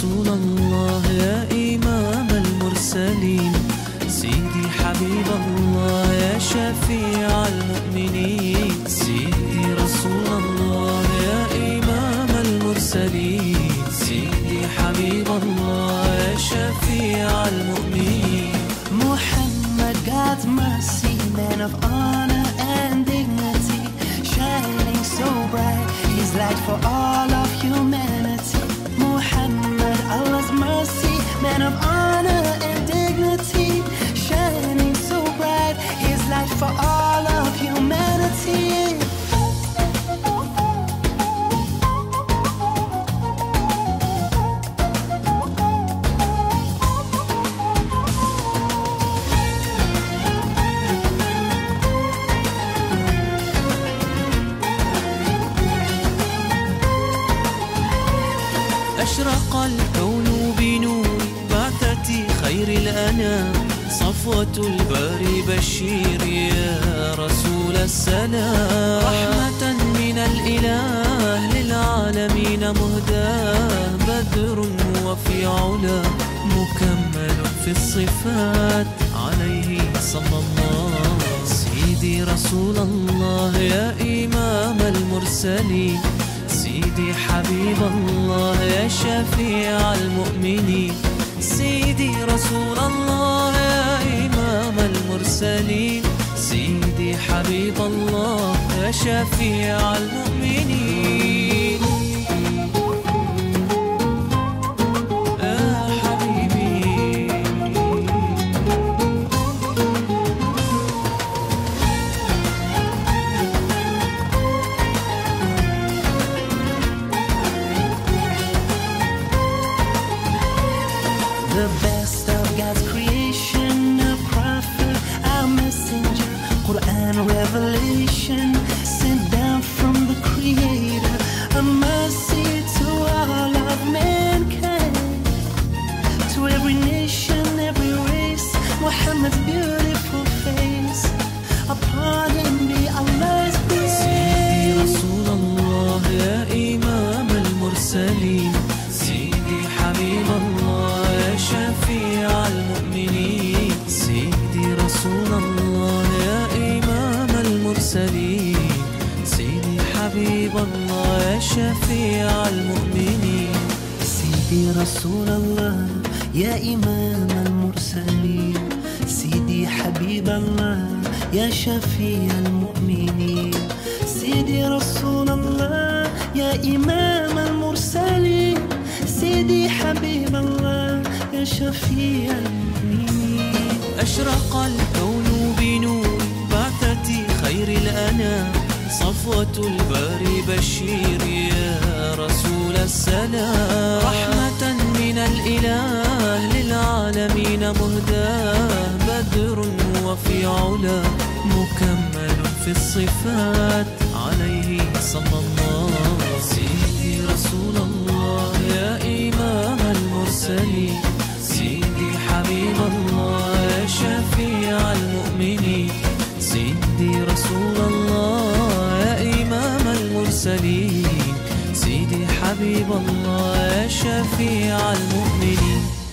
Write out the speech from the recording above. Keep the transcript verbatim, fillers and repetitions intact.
رسول الله يا إمام المرسلين، سيدي حبيب الله يا شفيع المؤمنين، سيدي رسول الله يا إمام المرسلين، سيدي حبيب الله يا شفيع المؤمنين. Muhammad, God's mercy, man of honor and dignity, shining so bright, His light for all of humanity. Muhammad, Allah's mercy, man of honor and dignity, shining so bright, His light for all of humanity. أشرق الكون بنور بعثة خير الأنام، صفوة الباري بشير يا رسول السلام، رحمة من الإله للعالمين مهداه، بدر وفي علا مكمل في الصفات، عليه صلى الله. سيدي رسول الله يا إمام المرسلين، سيدي حبيب الله يا شفيع المؤمنين، سيدي رسول الله يا إمام المرسلين، سيدي حبيب الله يا شفيع المؤمنين. يا حبيبي The best of God's creation, a prophet, our messenger, Quran revelation, sent down from the Creator, a mercy to all of mankind, to every nation, every race, Muhammad's beautiful face, upon him be Allah's grace. سيدي رسول الله يا إمام المرسلين، سيدي حبيب الله يا شفيع المؤمنين، سيدي رسول الله يا إمام المرسلين، سيدي حبيب الله يا شفيع المؤمنين. سيدي رسول الله يا إمام المرسلين، سيدي حبيب الله يا شفيع المؤمنين، سيدي رسول الله يا إمام المرسلين، سيدي حبيب الله يا شفيع المؤمنين. أشرق الكون بنور بعثة خير الأنام، صفوة الباري بشير يا رسول السلام، رحمة من الإله للعالمين مهداه، بدر وفي علا مكمل في الصفات، عليه صلى الله. سيدي رسول الله يا إمام المرسلين، سيدي حبيب الله يا شفيع المؤمنين، سيدي رسول الله يا إمام المرسلين، سيدي حبيب الله يا شفيع المؤمنين.